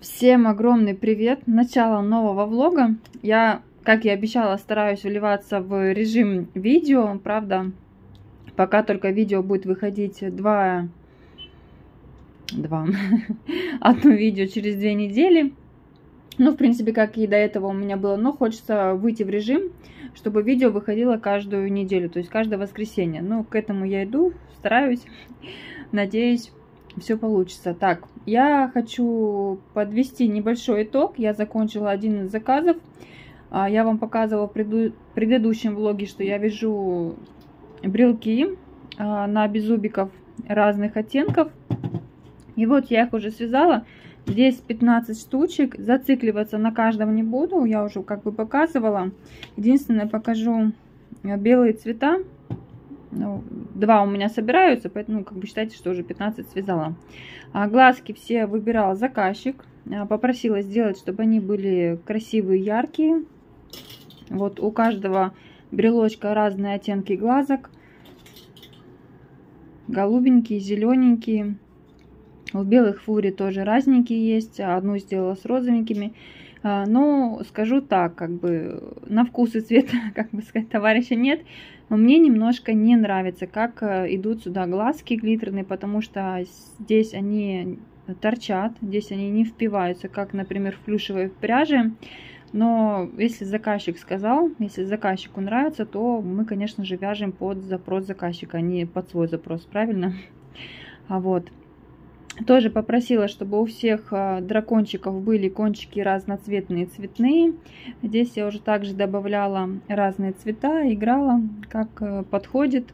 Всем огромный привет! Начало нового влога. Я, как и обещала, стараюсь вливаться в режим видео. Правда, пока только видео будет выходить одно видео через 2 недели. Ну, в принципе, как и до этого у меня было. Но хочется выйти в режим, чтобы видео выходило каждую неделю, то есть каждое воскресенье. Ну, к этому я иду, стараюсь, надеюсь, все получится. Так, я хочу подвести небольшой итог. Я закончила один из заказов. Я вам показывала в предыдущем влоге, что я вяжу брелки на беззубиков разных оттенков. И вот я их уже связала. Здесь 15 штучек. Зацикливаться на каждом не буду. Я уже как бы показывала. Единственное, покажу белые цвета. Ну, 2 у меня собираются, поэтому как бы считайте, что уже 15 связала. Глазки все выбирал заказчик. Попросила сделать, чтобы они были красивые, яркие. Вот у каждого брелочка разные оттенки глазок. Голубенькие, зелененькие. У белых фури тоже разненькие есть. Одну сделала с розовенькими. Но скажу так, как бы на вкус и цвет, как бы сказать, товарища нет. Но мне немножко не нравится, как идут сюда глазки глиттерные, потому что здесь они торчат, здесь они не впиваются, как, например, в плюшевой пряже. Но если заказчик сказал, если заказчику нравится, то мы, конечно же, вяжем под запрос заказчика, а не под свой запрос, правильно? Вот. Тоже попросила, чтобы у всех дракончиков были кончики разноцветные, цветные. Здесь я уже также добавляла разные цвета, играла, как подходит.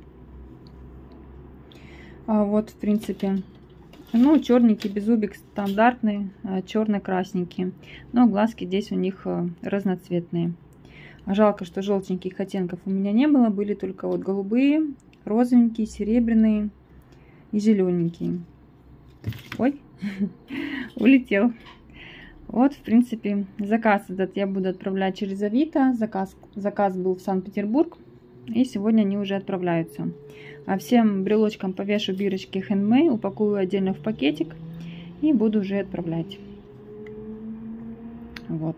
Вот, в принципе, ну, черненький беззубик стандартный, черно-красненький. Но глазки здесь у них разноцветные. Жалко, что желтеньких оттенков у меня не было. Были только вот голубые, розовенькие, серебряные и зелененькие. Ой, улетел. Вот, в принципе, заказ этот я буду отправлять через Авито. Заказ был в Санкт-Петербург. И сегодня они уже отправляются. А всем брелочкам повешу бирочки Handmade, упакую отдельно в пакетик и буду уже отправлять. Вот.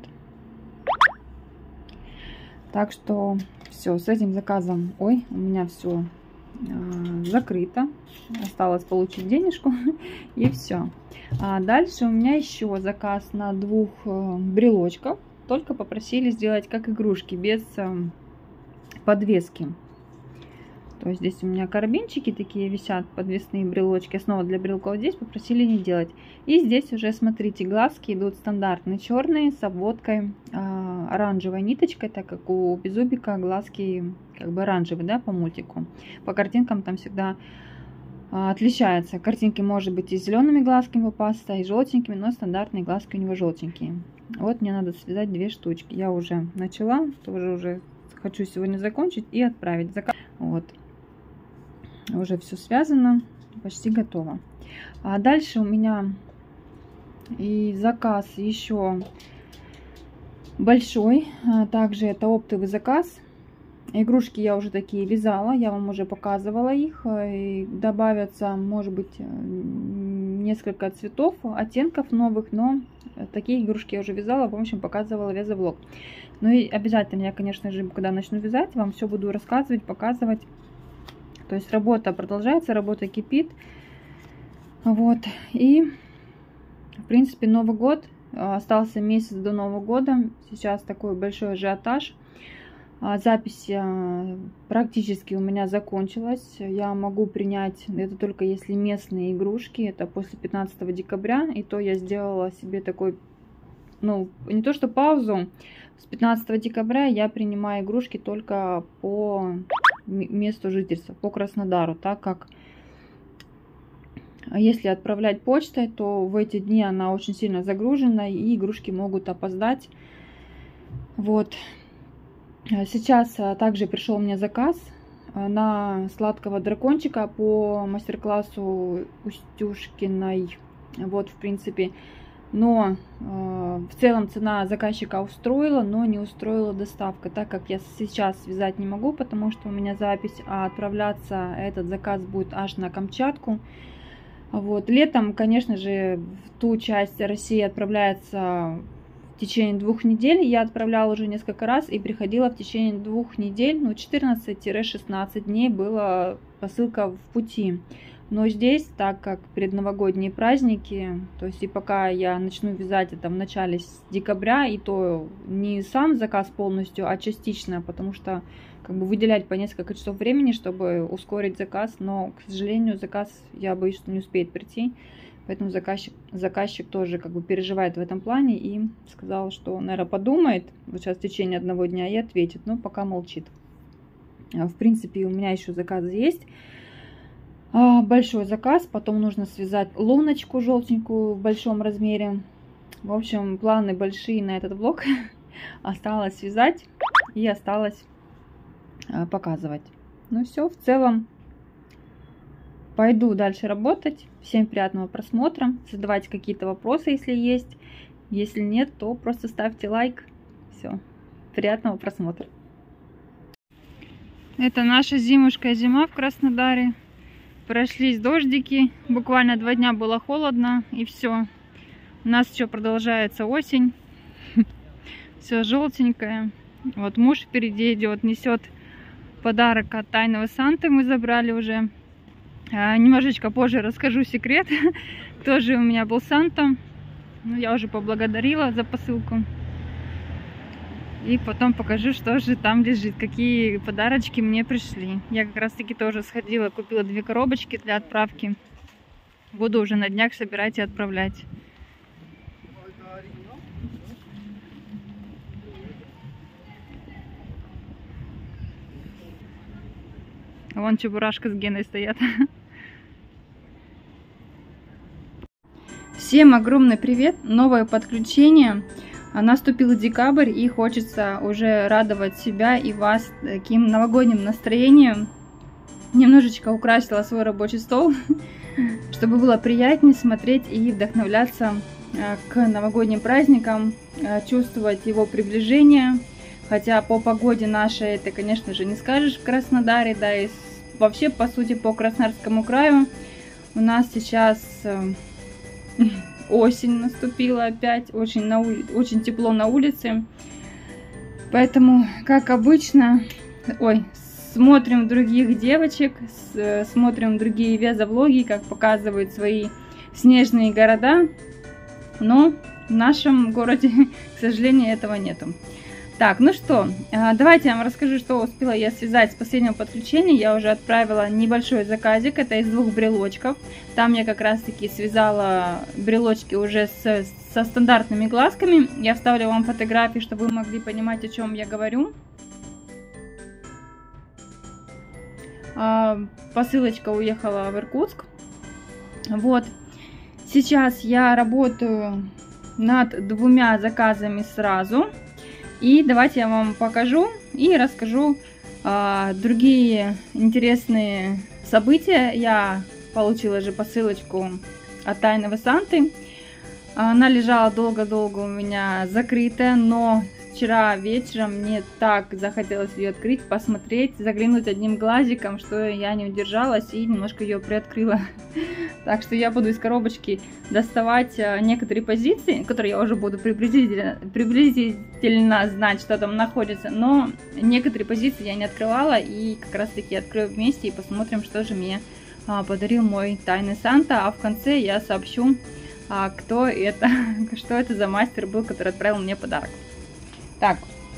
Так что все, с этим заказом, ой, у меня все закрыто. Осталось получить денежку и все. Дальше у меня еще заказ на 2 брелочков. Только попросили сделать как игрушки, без подвески. То есть здесь у меня карабинчики такие висят, подвесные брелочки. Снова для брелков здесь попросили не делать. И здесь уже, смотрите, глазки идут стандартные, черные, с обводкой оранжевой ниточкой, так как у беззубика глазки как бы оранжевые, да, по мультику. По картинкам там всегда отличается. Картинки может быть и зелеными глазками попасться, и желтенькими, но стандартные глазки у него желтенькие. Вот мне надо связать 2 штучки. Я уже начала, тоже уже хочу сегодня закончить и отправить заказ. Вот. Уже все связано, почти готово. А дальше у меня и заказ еще большой. Также это оптовый заказ. Игрушки я уже такие вязала, я вам уже показывала их. И добавятся, может быть, несколько цветов, оттенков новых, но такие игрушки я уже вязала, в общем, показывала вязовлог. Ну и обязательно я, конечно же, когда начну вязать, вам все буду рассказывать, показывать. То есть работа продолжается, работа кипит. Вот. И, в принципе, Новый год. Остался месяц до Нового года. Сейчас такой большой ажиотаж. Запись практически у меня закончилась. Я могу принять, это только если местные игрушки. Это после 15 декабря. И то я сделала себе такой, ну, не то что паузу. С 15 декабря я принимаю игрушки только по месту жительства, по Краснодару, так как если отправлять почтой, то в эти дни она очень сильно загружена и игрушки могут опоздать. Вот. Сейчас также пришел мне заказ на сладкого дракончика по мастер-классу Устюшкиной. Вот, в принципе. Но в целом цена заказчика устроила, но не устроила доставка, так как я сейчас связать не могу, потому что у меня запись, а отправляться этот заказ будет аж на Камчатку. Вот. Летом, конечно же, в ту часть России отправляется в течение 2 недель. Я отправляла уже несколько раз и приходила в течение 2 недель, ну 14-16 дней была посылка в пути. Но здесь, так как предновогодние праздники, то есть и пока я начну вязать это в начале декабря, и то не сам заказ полностью, а частично, потому что как бы выделять по несколько часов времени, чтобы ускорить заказ, но, к сожалению, заказ, я боюсь, что не успеет прийти, поэтому заказчик тоже как бы переживает в этом плане и сказал, что, наверное, подумает вот сейчас в течение 1 дня и ответит, но пока молчит. В принципе, у меня еще заказы есть. Большой заказ, потом нужно связать луночку желтенькую в большом размере. В общем, планы большие на этот влог. Осталось связать и осталось показывать. Ну все, в целом пойду дальше работать. Всем приятного просмотра. Задавайте какие-то вопросы, если есть. Если нет, то просто ставьте лайк. Все, приятного просмотра. Это наша зимушка зима в Краснодаре. Прошлись дождики, буквально 2 дня было холодно, и все. У нас еще продолжается осень. Все желтенькое. Вот муж впереди идет, несет подарок от Тайного Санты. Мы забрали уже. Немножечко позже расскажу секрет, кто же у меня был Санта. Ну, я уже поблагодарила за посылку. И потом покажу, что же там лежит, какие подарочки мне пришли. Я как раз таки тоже сходила, купила 2 коробочки для отправки. Буду уже на днях собирать и отправлять. Вон Чебурашка с Геной стоят. Всем огромный привет! Новое подключение. Наступил декабрь, и хочется уже радовать себя и вас таким новогодним настроением. Немножечко украсила свой рабочий стол, чтобы было приятнее смотреть и вдохновляться к новогодним праздникам, чувствовать его приближение. Хотя по погоде нашей это, конечно же, не скажешь в Краснодаре, да и вообще, по сути, по Краснодарскому краю у нас сейчас осень наступила опять, очень тепло на улице. Поэтому, как обычно, смотрим других девочек, смотрим другие вязовлоги, как показывают свои снежные города. Но в нашем городе, к сожалению, этого нету. Так, ну что, давайте я вам расскажу, что успела я связать с последнего подключения. Я уже отправила небольшой заказик, это из 2 брелочков. Там я как раз таки связала брелочки уже со стандартными глазками. Я вставлю вам фотографии, чтобы вы могли понимать, о чем я говорю. Посылочка уехала в Иркутск. Вот, сейчас я работаю над 2 заказами сразу. И давайте я вам покажу и расскажу другие интересные события. Я получила же посылочку от Тайного Санты. Она лежала долго-долго у меня закрытая, но вчера вечером мне так захотелось ее открыть, посмотреть, заглянуть одним глазиком, что я не удержалась и немножко ее приоткрыла. Так что я буду из коробочки доставать некоторые позиции, которые я уже буду приблизительно знать, что там находится. Но некоторые позиции я не открывала, и как раз таки открою вместе и посмотрим, что же мне подарил мой Тайный Санта. А в конце я сообщу, кто это, что это за мастер был, который отправил мне подарок. Так,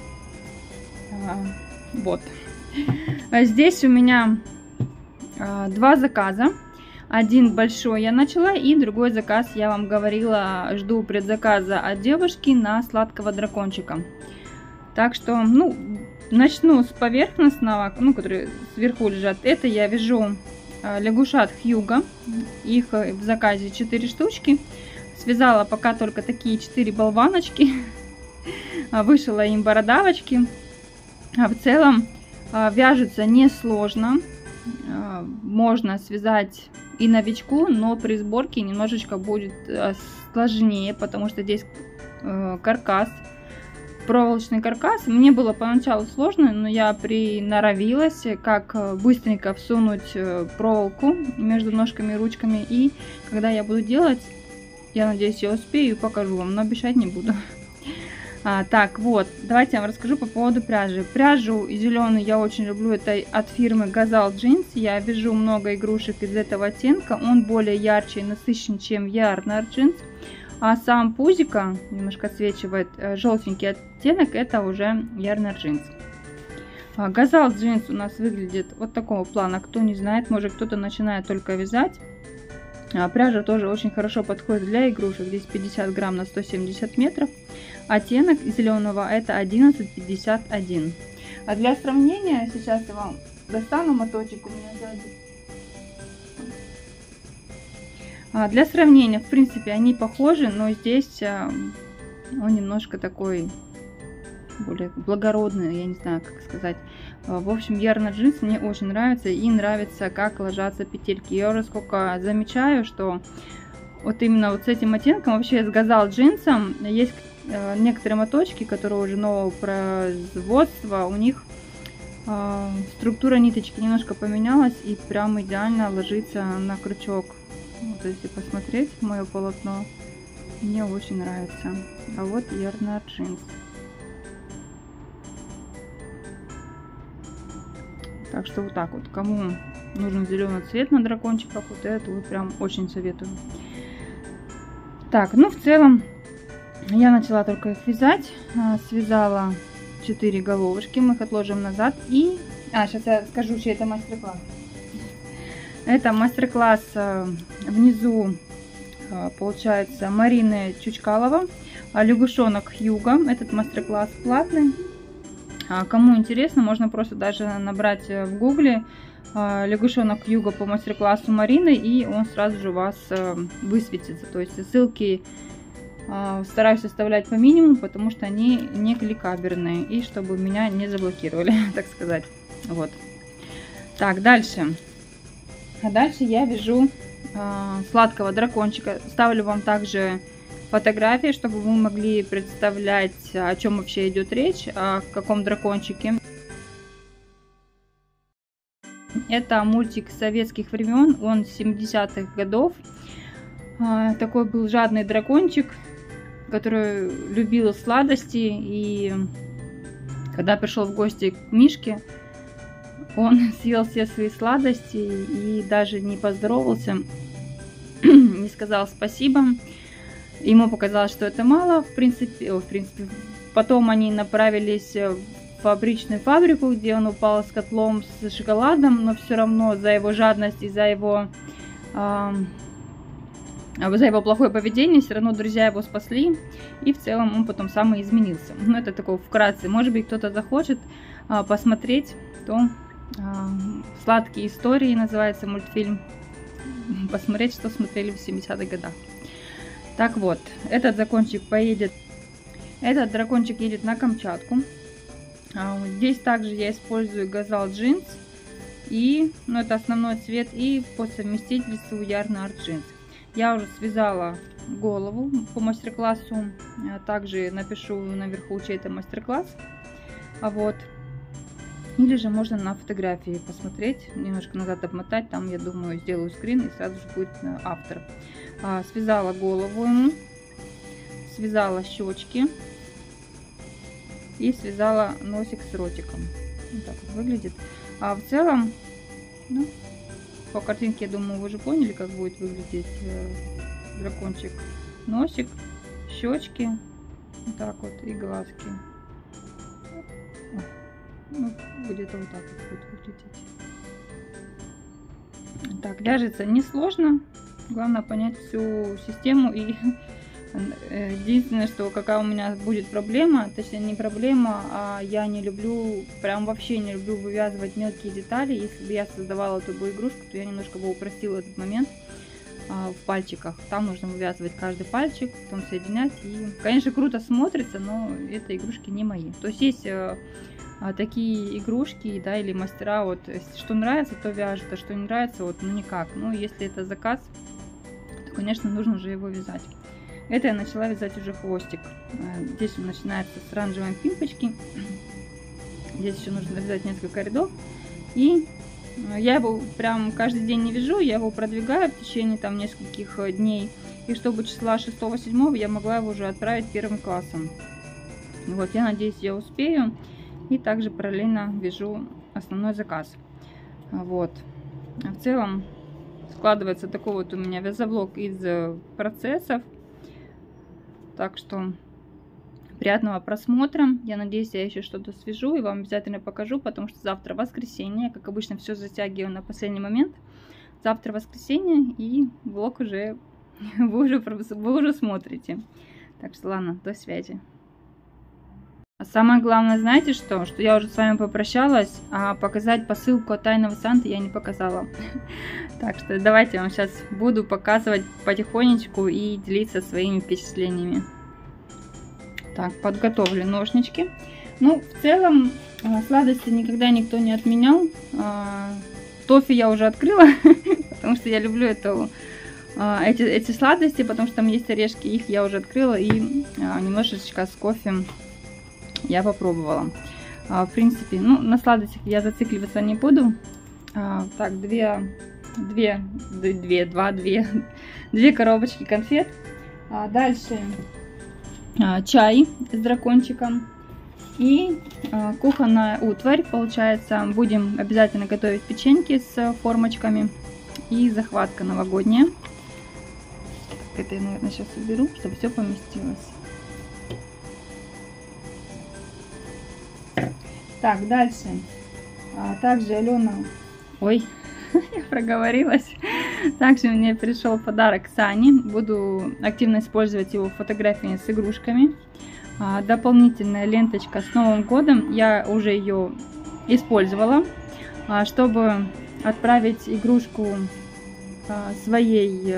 вот. Здесь у меня 2 заказа. Один большой я начала, и другой заказ, я вам говорила, жду предзаказа от девушки на сладкого дракончика. Так что, ну, начну с поверхностного, который сверху лежат. Это я вяжу лягушат Хьюго. Их в заказе 4 штучки. Связала пока только такие 4 болваночки. Вышила им бородавочки. В целом вяжутся несложно. Можно связать и новичку, но при сборке немножечко будет сложнее, потому что здесь каркас проволочный каркас. Мне было поначалу сложно, но я приноровилась, как быстренько всунуть проволоку между ножками и ручками. И когда я буду делать, я надеюсь, я успею и покажу вам, но обещать не буду. Так, вот, давайте я вам расскажу по поводу пряжи. Пряжу зеленую я очень люблю, это от фирмы Gazal Jeans. Я вяжу много игрушек из этого оттенка, он более ярче и насыщен, чем Yarn Jeans. А сам пузика немножко отсвечивает желтенький оттенок, это уже Yarn Jeans. Gazal Jeans у нас выглядит вот такого плана, кто не знает, может кто-то начинает только вязать. Пряжа тоже очень хорошо подходит для игрушек, здесь 50 грамм на 170 метров. Оттенок зеленого это 1151. А для сравнения, сейчас я вам достану моточек у меня сзади. Для сравнения, в принципе, они похожи, но здесь он немножко такой более благородный, я не знаю, как сказать. В общем, Yarn Jeans мне очень нравится, и нравится, как ложатся петельки. Я уже сколько замечаю, что вот именно вот с этим оттенком, вообще с Gazal Jeans, есть некоторые моточки, которые уже нового производства, у них структура ниточки немножко поменялась и прям идеально ложится на крючок. Вот если посмотреть мое полотно, мне очень нравится. А вот Yarn Jeans. Так что вот так вот, кому нужен зеленый цвет на дракончиках, вот это вот прям очень советую. Так, ну в целом я начала только их вязать, связала 4 головушки, мы их отложим назад. И, сейчас я скажу, чей это мастер-класс. Это мастер-класс внизу, получается, Марины Чучкалова, лягушонок Юга. Этот мастер-класс платный. Кому интересно, можно просто даже набрать в гугле лягушонок Юга по мастер-классу Марины, и он сразу же у вас высветится. То есть ссылки стараюсь оставлять по минимуму, потому что они не кликабельные, и чтобы меня не заблокировали, так сказать. Вот. Так, дальше. Дальше я вяжу сладкого дракончика. Ставлю вам также фотографии, чтобы вы могли представлять, о чем вообще идет речь, о каком дракончике. Это мультик советских времен, он 70-х годов. Такой был жадный дракончик, который любил сладости, и когда пришел в гости к Мишке, он съел все свои сладости и даже не поздоровался, не сказал спасибо. Ему показалось, что это мало, в принципе. Потом они направились в фабричную фабрику, где он упал с котлом с шоколадом, но все равно за его жадность и за его плохое поведение все равно друзья его спасли, и в целом он потом сам и изменился. Ну, это такое вкратце. Может быть, кто-то захочет посмотреть, то «Сладкие истории» называется мультфильм. Посмотреть, что смотрели в 70-х годах. Так вот, этот дракончик едет на Камчатку. Здесь также я использую Gazal Jeans, и, ну, это основной цвет, и по совместительству Yarn Jeans. Я уже связала голову по мастер-классу, также напишу наверху, чей это мастер-класс. Вот. Или же можно на фотографии посмотреть, немножко назад обмотать, там, я думаю, сделаю скрин, и сразу же будет автор. Связала голову ему, связала щечки и связала носик с ротиком. Вот так вот выглядит. А в целом, ну, по картинке, я думаю, вы же поняли, как будет выглядеть дракончик. Носик, щечки, вот так вот, и глазки. Ну, где-то вот так вот будет выглядеть. Так, вяжется несложно. Главное понять всю систему. И единственное, что какая у меня будет проблема, точнее не проблема, а я не люблю, прям вообще не люблю вывязывать мелкие детали. Если бы я создавала эту игрушку, то я немножко бы упростила этот момент в пальчиках. Там нужно вывязывать каждый пальчик, потом соединять. И, конечно, круто смотрится, но это игрушки не мои. То есть есть такие игрушки, да, или мастера, вот, что нравится, то вяжет, а что не нравится, вот, ну никак. Ну, если это заказ, то, конечно, нужно же его вязать. Это я начала вязать уже хвостик. Здесь он начинается с оранжевой пимпочки. Здесь еще нужно вязать несколько рядов. И я его прям каждый день не вяжу, я его продвигаю в течение там нескольких дней. И чтобы числа 6-7 я могла его уже отправить первым классом. Вот, я надеюсь, я успею. И также параллельно вяжу основной заказ. Вот. В целом складывается такой вот у меня вязоблог из процессов. Так что приятного просмотра. Я надеюсь, я еще что-то свяжу и вам обязательно покажу, потому что завтра воскресенье. Как обычно, все затягиваю на последний момент. Завтра воскресенье, и влог уже вы уже смотрите. Так что ладно, до связи. А самое главное, знаете что? Что я уже с вами попрощалась, а показать посылку от Тайного Санты я не показала. Так что давайте я вам сейчас буду показывать потихонечку и делиться своими впечатлениями. Так, подготовлю ножнички. Ну, в целом, сладости никогда никто не отменял. Тоффи я уже открыла, потому что я люблю эти сладости, потому что там есть орешки, их я уже открыла, и немножечко с кофе я попробовала. В принципе, ну, на сладостях я зацикливаться не буду. Так, две коробочки конфет. Дальше чай с дракончиком и кухонная утварь. Получается, будем обязательно готовить печеньки с формочками и захватка новогодняя. Это я, наверное, сейчас уберу, чтобы все поместилось. Так, дальше. Также Алена... Ой, я проговорилась. Также мне пришел подарок Сани. Буду активно использовать его фотографии с игрушками. Дополнительная ленточка с Новым годом. Я уже ее использовала, чтобы отправить игрушку к своей.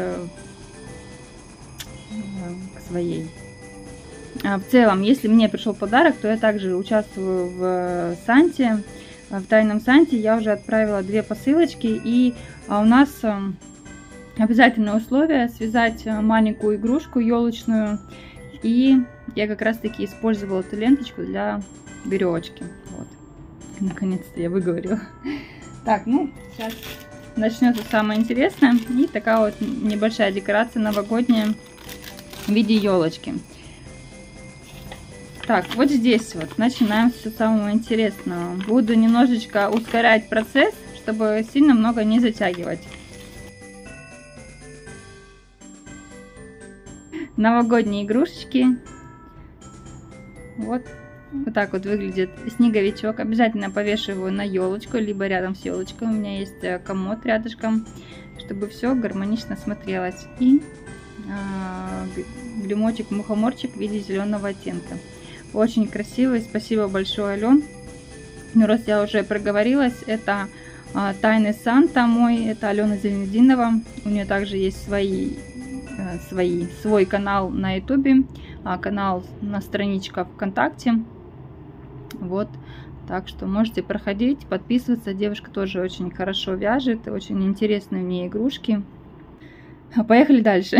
В целом, если мне пришел подарок, то я также участвую в Санте, в Тайном Санте. Я уже отправила 2 посылочки, и у нас обязательное условие связать маленькую игрушку елочную, и я как раз таки использовала эту ленточку для веревочки. Вот. Наконец-то я выговорила. Так, ну, сейчас начнется самое интересное. И такая вот небольшая декорация новогодняя в виде елочки. Так, вот здесь вот начинаем с самого интересного. Буду немножечко ускорять процесс, чтобы сильно много не затягивать. Новогодние игрушечки. Вот так вот выглядит снеговичок. Обязательно повешу его на елочку, либо рядом с елочкой. У меня есть комод рядышком, чтобы все гармонично смотрелось. И гремочек-мухоморчик в виде зеленого оттенка. Очень красивый. Спасибо большое, Ален. Ну, раз я уже проговорилась, это Тайный Санта мой. Это Алена Зеленединова. У нее также есть свой канал на ютубе, канал на страничка ВКонтакте. Вот. Так что можете проходить, подписываться. Девушка тоже очень хорошо вяжет. Очень интересные у нее игрушки. Поехали дальше.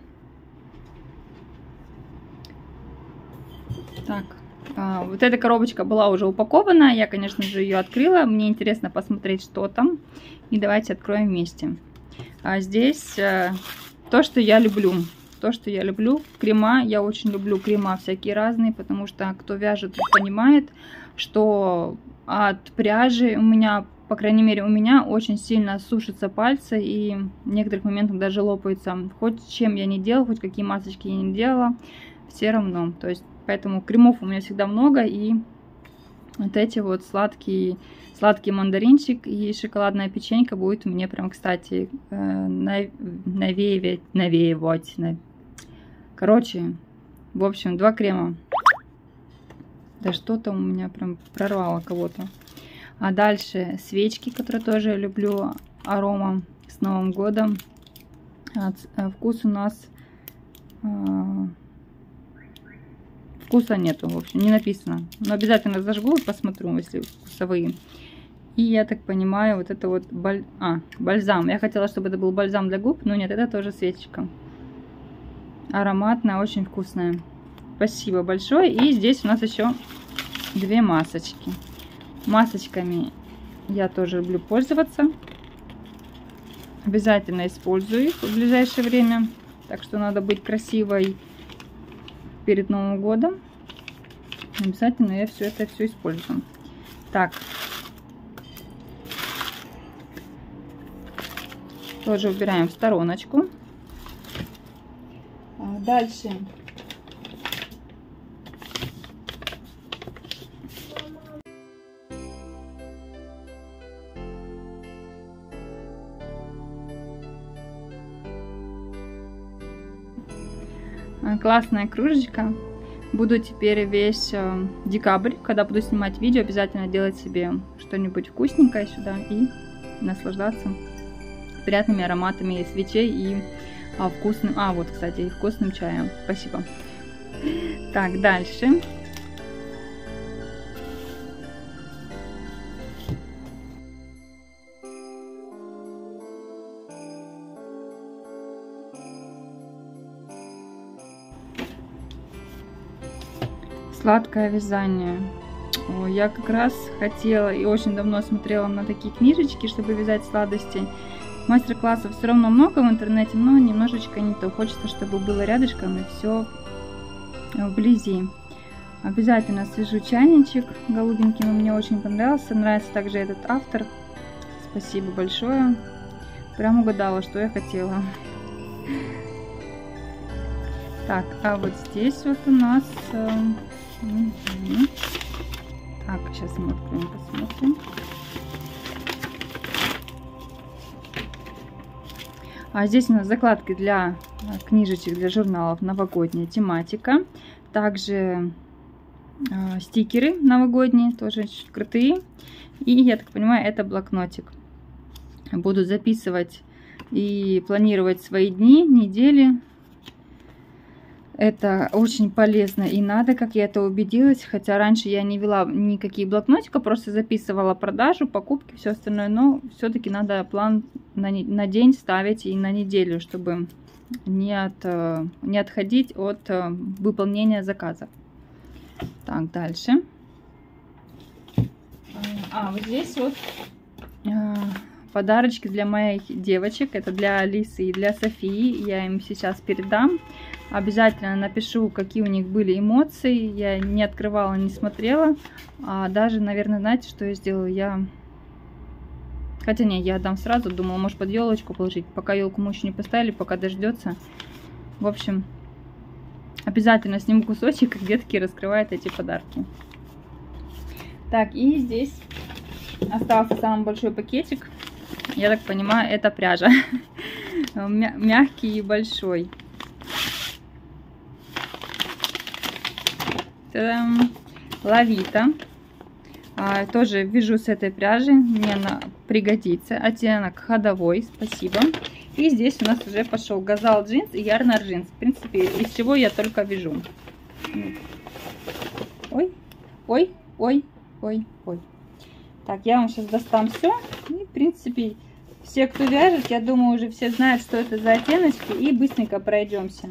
Так, вот эта коробочка была уже упакована. Я, конечно же, ее открыла. Мне интересно посмотреть, что там. И давайте откроем вместе. Здесь то, что я люблю. То, что я люблю. Крема. Я очень люблю крема всякие разные, потому что кто вяжет, понимает, что от пряжи у меня, по крайней мере, у меня очень сильно сушатся пальцы, и в некоторых моментах даже лопаются. Хоть чем я не делала, хоть какие масочки я не делала, все равно. То есть, поэтому кремов у меня всегда много, и вот эти вот сладкий мандаринчик и шоколадная печенька будет у меня прям, кстати, навеивать. Короче, в общем, 2 крема. Да что-то у меня прям прорвало кого-то. А дальше свечки, которые тоже люблю, арома с Новым годом. Вкус у нас... Вкуса нету, в общем, не написано. Но обязательно зажгу и посмотрю, если вкусовые. И я так понимаю, вот это вот бальзам. Я хотела, чтобы это был бальзам для губ, но нет, это тоже свечечка. ароматная, очень вкусная. Спасибо большое. И здесь у нас еще 2 масочки. Масочками я тоже люблю пользоваться. Обязательно использую их в ближайшее время. Так что надо быть красивой перед Новым годом. Обязательно я все это использую. Так. Тоже убираем в стороночку. Дальше. Классная кружечка. Буду теперь весь декабрь, когда буду снимать видео, обязательно делать себе что-нибудь вкусненькое сюда и наслаждаться приятными ароматами свечей и вкусным, вот, кстати, и вкусным чаем. Спасибо. Так, дальше. Сладкое вязание. Я как раз хотела и очень давно смотрела на такие книжечки, чтобы вязать сладости. Мастер-классов все равно много в интернете, но немножечко не то. Хочется, чтобы было рядышком и все вблизи. Обязательно свяжу чайничек голубенький, он мне очень понравился. Нравится также этот автор. Спасибо большое. Прям угадала, что я хотела. Так, а вот здесь вот у нас... Так, сейчас мы откроем, посмотрим. А здесь у нас закладки для книжечек, для журналов, новогодняя тематика. Также стикеры новогодние, тоже очень крутые. И, я так понимаю, это блокнотик. Буду записывать и планировать свои дни, недели. Это очень полезно и надо, как я это убедилась. Хотя раньше я не вела никакие блокнотика, просто записывала продажу, покупки, все остальное. Но все-таки надо план на день ставить и на неделю, чтобы не отходить от выполнения заказа. Так, дальше. Вот здесь вот подарочки для моих девочек. Это для Алисы и для Софии. Я им сейчас передам. Обязательно напишу, какие у них были эмоции. Я не открывала, не смотрела. Даже, наверное, знаете, что я сделала? Хотя не, я отдам сразу. Думала, может, под елочку положить. Пока елку мы еще не поставили, пока дождется. В общем, обязательно сниму кусочек, как детки раскрывают эти подарки. Так, и здесь остался самый большой пакетик. Я так понимаю, это пряжа. Мягкий и большой. Лавита. Тоже вяжу с этой пряжи. Мне она пригодится. Оттенок ходовой. Спасибо. И здесь у нас уже пошел Газал джинс и Ярнар джинс. В принципе, из чего я только вяжу. Ой, ой, ой, ой, ой. Так, я вам сейчас достам все. И, в принципе, все, кто вяжет, я думаю, уже все знают, что это за оттеночки. И быстренько пройдемся.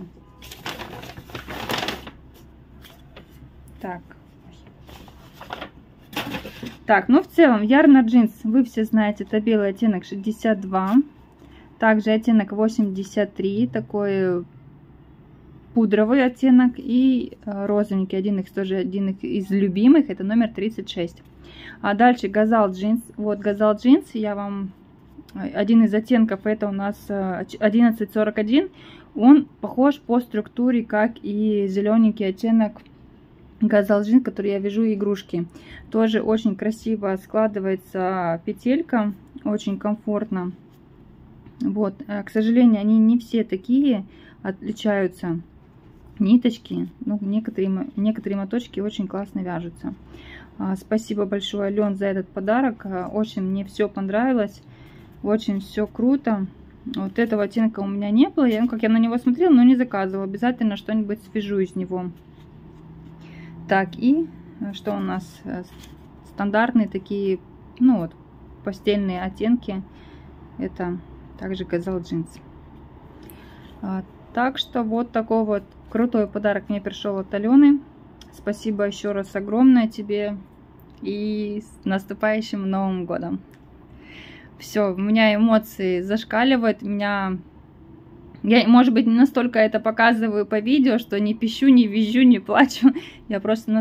Так, ну в целом, Ярнар джинс, вы все знаете, это белый оттенок 62. Также оттенок 83, такой пудровый оттенок. И розовенький, один из любимых, это номер 36. А дальше Газал джинс. Вот Газал джинс, я вам... Один из оттенков, это у нас 1141. Он похож по структуре, как и зелененький оттенок Газал джинс, который я вяжу игрушки. Тоже очень красиво складывается петелька, очень комфортно. Вот, к сожалению, они не все такие, отличаются ниточки. Ну, некоторые моточки очень классно вяжутся. Спасибо большое, Ален, за этот подарок. Очень мне все понравилось. Очень все круто. Вот этого оттенка у меня не было. Как я на него смотрела, но не заказывала. Обязательно что-нибудь свяжу из него. Так, и что у нас? Стандартные такие, ну вот, постельные оттенки. Это также Газал джинс. Так что вот такой вот крутой подарок мне пришел от Алены. Спасибо еще раз огромное тебе и с наступающим Новым годом. Все, у меня эмоции зашкаливают, я, может быть, не настолько это показываю по видео, что не пищу, не визжу, не плачу. Я просто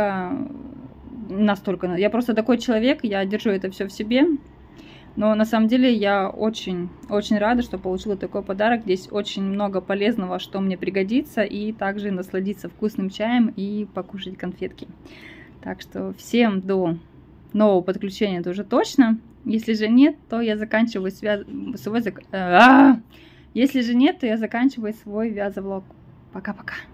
я просто такой человек, я держу это все в себе. Но на самом деле я очень рада, что получила такой подарок. Здесь очень много полезного, что мне пригодится. И также насладиться вкусным чаем и покушать конфетки. Так что всем до нового подключения это уже точно. Если же нет, то я заканчиваю свой вязовлог. Пока-пока.